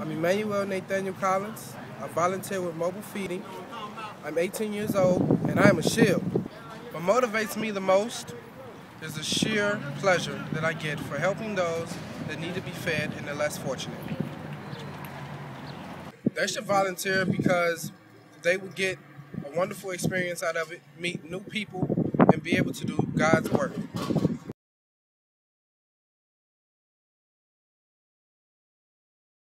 I'm Emmanuel Nathaniel Collins. I volunteer with Mobile Feeding. I'm 18 years old and I am a shield. What motivates me the most is the sheer pleasure that I get for helping those that need to be fed and the less fortunate. They should volunteer because they will get a wonderful experience out of it, meet new people, and be able to do God's work.